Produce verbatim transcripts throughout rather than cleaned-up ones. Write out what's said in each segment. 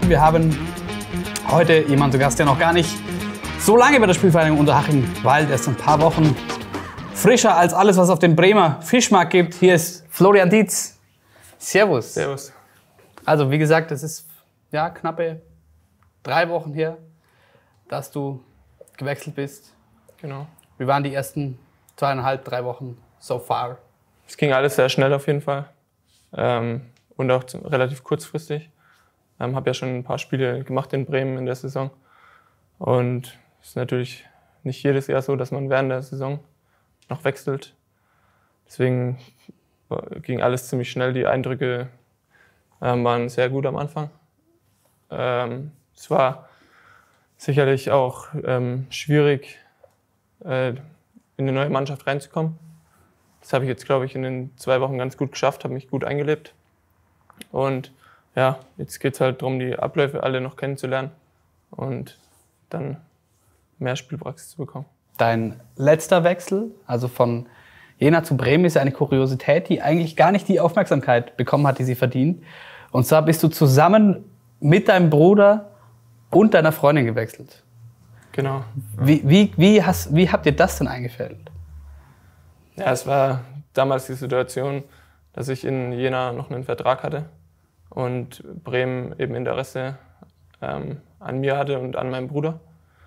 Wir haben heute jemanden zu Gast, der noch gar nicht so lange bei der Spielvereinigung Unterhaching weilt. Erst ein paar Wochen frischer als alles, was es auf dem Bremer Fischmarkt gibt. Hier ist Florian Dietz. Servus. Servus. Also wie gesagt, es ist ja knappe drei Wochen her, dass du gewechselt bist. Genau. Wie waren die ersten zweieinhalb, drei Wochen so far? Es ging alles sehr schnell auf jeden Fall ähm, und auch relativ kurzfristig. Ähm, habe ja schon ein paar Spiele gemacht in Bremen in der Saison und es ist natürlich nicht jedes Jahr so, dass man während der Saison noch wechselt. Deswegen ging alles ziemlich schnell. Die Eindrücke ähm, waren sehr gut am Anfang. Ähm, es war sicherlich auch ähm, schwierig, äh, in eine neue Mannschaft reinzukommen. Das habe ich jetzt, glaube ich, in den zwei Wochen ganz gut geschafft, habe mich gut eingelebt. Und ja, jetzt geht es halt darum, die Abläufe alle noch kennenzulernen und dann mehr Spielpraxis zu bekommen. Dein letzter Wechsel, also von Jena zu Bremen, ist eine Kuriosität, die eigentlich gar nicht die Aufmerksamkeit bekommen hat, die sie verdient. Und zwar bist du zusammen mit deinem Bruder und deiner Freundin gewechselt. Genau. Wie, wie, wie, hast, wie habt ihr das denn eingefädelt? Ja, es war damals die Situation, dass ich in Jena noch einen Vertrag hatte und Bremen eben Interesse ähm, an mir hatte und an meinem Bruder.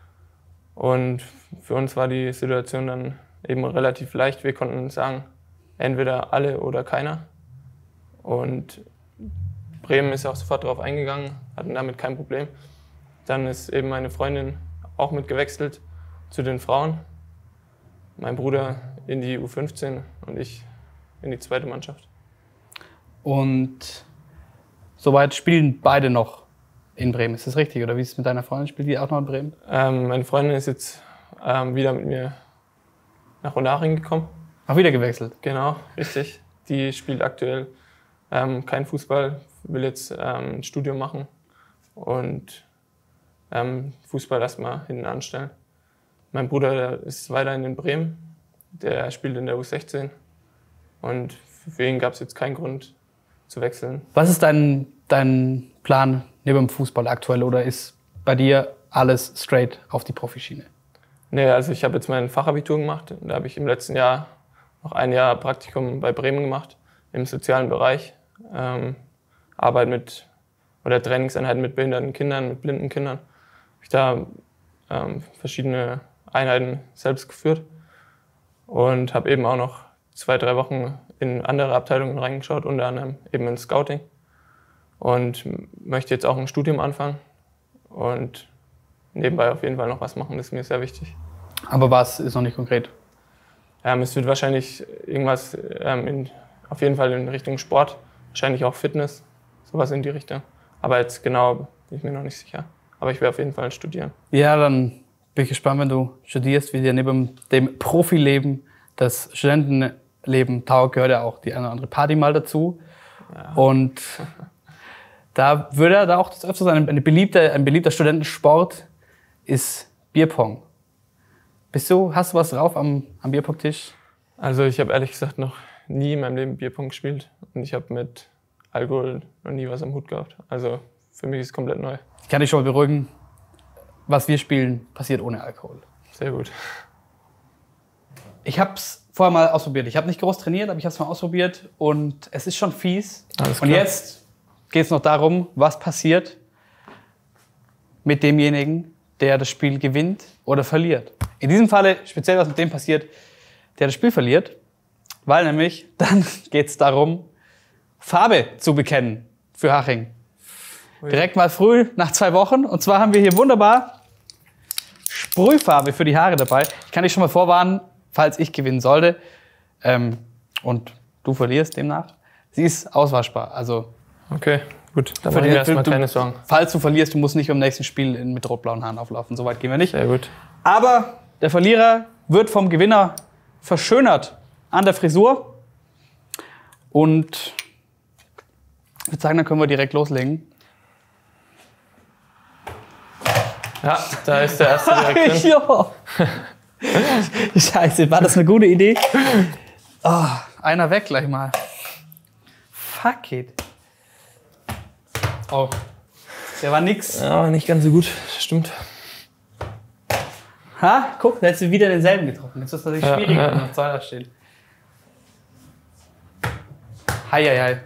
Und für uns war die Situation dann eben relativ leicht. Wir konnten sagen, entweder alle oder keiner. Und Bremen ist auch sofort darauf eingegangen, hatten damit kein Problem. Dann ist eben meine Freundin auch mitgewechselt zu den Frauen. Mein Bruder in die U fünfzehn und ich in die zweite Mannschaft. Und soweit spielen beide noch in Bremen. Ist das richtig? Oder wie ist es mit deiner Freundin? Spielt die auch noch in Bremen? Ähm, meine Freundin ist jetzt ähm, wieder mit mir nach Unterhaching gekommen. Auch wieder gewechselt? Genau, richtig. Die spielt aktuell ähm, kein Fußball, will jetzt ähm, ein Studium machen und ähm, Fußball erstmal hinten anstellen. Mein Bruder der ist weiterhin in Bremen, der spielt in der U sechzehn und für ihn gab es jetzt keinen Grund zu wechseln. Was ist dein, dein Plan neben dem Fußball aktuell oder ist bei dir alles straight auf die Profischiene? Nee, also ich habe jetzt mein Fachabitur gemacht und da habe ich im letzten Jahr noch ein Jahr Praktikum bei Bremen gemacht im sozialen Bereich. Ähm, Arbeit mit oder Trainingseinheiten mit behinderten Kindern, mit blinden Kindern. Habe ich da ähm, verschiedene Einheiten selbst geführt und habe eben auch noch zwei, drei Wochen in andere Abteilungen reingeschaut, unter anderem eben in Scouting und möchte jetzt auch ein Studium anfangen und nebenbei auf jeden Fall noch was machen, das ist mir sehr wichtig. Aber was ist noch nicht konkret? Ähm, es wird wahrscheinlich irgendwas ähm, in, auf jeden Fall in Richtung Sport, wahrscheinlich auch Fitness, sowas in die Richtung. Aber jetzt genau bin ich mir noch nicht sicher. Aber ich werde auf jeden Fall studieren. Ja, dann bin ich gespannt, wenn du studierst, wie dir neben dem Profileben das Studentenleben taugt, gehört ja auch die eine oder andere Party mal dazu. Ja. Und da würde da auch das öfter sein, ein beliebter, ein beliebter Studentensport ist Bierpong. Bist du, hast du was drauf am, am Bierpong-Tisch? Also ich habe ehrlich gesagt noch nie in meinem Leben Bierpong gespielt und ich habe mit Alkohol noch nie was am Hut gehabt. Also für mich ist es komplett neu. Ich kann dich schon mal beruhigen, was wir spielen, passiert ohne Alkohol. Sehr gut. Ich habe es vorher mal ausprobiert. Ich habe nicht groß trainiert, aber ich habe es mal ausprobiert und es ist schon fies. Alles klar. Und jetzt geht es noch darum, was passiert mit demjenigen, der das Spiel gewinnt oder verliert. In diesem Falle speziell, was mit dem passiert, der das Spiel verliert, weil nämlich dann geht es darum, Farbe zu bekennen für Haching. Direkt mal früh, nach zwei Wochen. Und zwar haben wir hier wunderbar Sprühfarbe für die Haare dabei. Ich kann dich schon mal vorwarnen, falls ich gewinnen sollte ähm, und du verlierst demnach. Sie ist auswaschbar. Also okay, gut. Dann mache ich mir erstmal keine Sorgen. Falls du verlierst, du musst nicht beim nächsten Spiel mit rot-blauen Haaren auflaufen. So weit gehen wir nicht. Sehr gut. Aber der Verlierer wird vom Gewinner verschönert an der Frisur. Und ich würde sagen, dann können wir direkt loslegen. Ja, da ist der erste direkt drin. Scheiße, war das eine gute Idee? Oh, einer weg gleich mal. Fuck it. Oh. Der war nix. Ja, nicht ganz so gut, stimmt. Ha, guck, da hättest du wieder denselben getroffen. Jetzt ist das natürlich Ja, schwierig, ja. wenn noch zwei da stehen. Hei, hei, hei.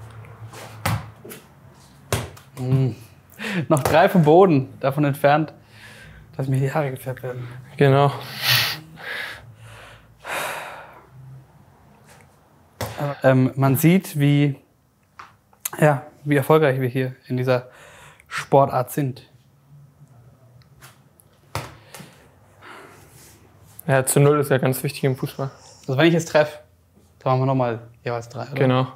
Mm. Noch drei vom Boden, davon entfernt, dass mir die Haare gefärbt werden. Genau. Aber, ähm, man sieht, wie, ja, wie erfolgreich wir hier in dieser Sportart sind. Ja, zu null ist ja ganz wichtig im Fußball. Also wenn ich jetzt treffe, dann machen wir nochmal jeweils drei, oder? Genau.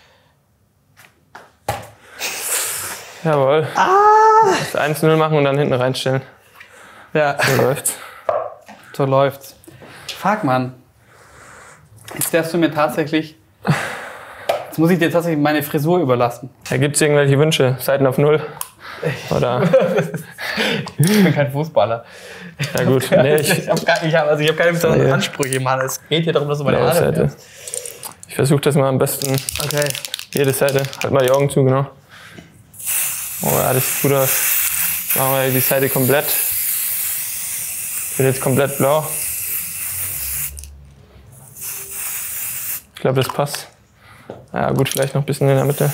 Jawohl. Ah! Das eins zu null machen und dann hinten reinstellen. Ja, So läuft's. so läuft's. Fuck, Mann. Jetzt darfst du mir tatsächlich... Jetzt muss ich dir tatsächlich meine Frisur überlassen. Ja, gibt's irgendwelche Wünsche? Seiten auf null? Oder? Ich bin kein Fußballer. Ja gut. Nee, ich, Ich habe hab, also ich hab keine besonderen Nee. Ansprüche, Mann. Es geht hier darum, dass du meine blaue Haare Seite. färbst. Ich versuche das mal am besten. Okay. Jede Seite. Halt mal die Augen zu, genau. Oh ja, das sieht gut aus. Machen wir die Seite komplett. Wird jetzt komplett blau. Ich glaube, das passt. Ja gut, vielleicht noch ein bisschen in der Mitte.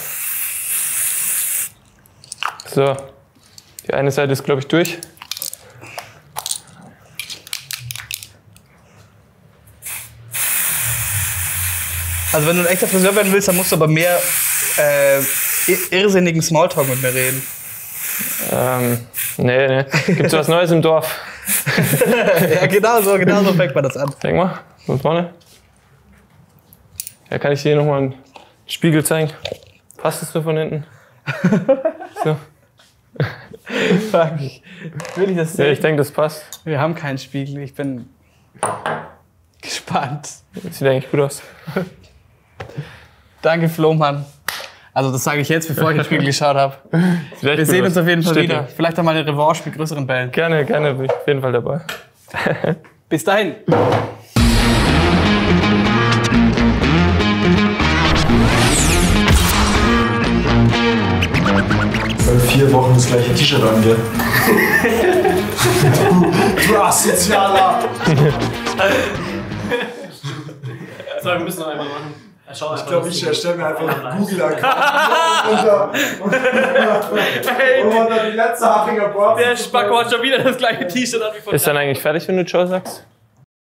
So. Die eine Seite ist, glaube ich, durch. Also wenn du ein echter Friseur werden willst, dann musst du aber mehr äh, irrsinnigen Smalltalk mit mir reden. Ähm, nee, nee. Gibt's was Neues im Dorf? Ja, genau so, genau so fängt man das an. Denk mal, von vorne. Ja, kann ich dir nochmal einen Spiegel zeigen? Passt es so von hinten? So. Fuck. Will ich das Ja, sehen? ich denke, das passt. Wir haben keinen Spiegel, ich bin gespannt. Das sieht eigentlich gut aus. Danke, Flo, Mann. Also das sage ich jetzt, bevor ich den Spiegel geschaut habe. Sieht echt Wir gut sehen aus. uns auf jeden Fall Steht wieder. hier. Vielleicht auch mal eine Revanche mit größeren Bällen. Gerne, gerne, bin ich auf jeden Fall dabei. Bis dahin. Seit vier Wochen das gleiche T-Shirt an, gell? Du Asozialer! So, wir müssen noch einmal machen. Schau Ich glaube, ich erstelle mir einfach einen Google-Account. Und dann die letzte Hafinger Board. Der Spacko hat schon wieder das gleiche T-Shirt an wie vor Ist dann eigentlich fertig, wenn du Ciao sagst?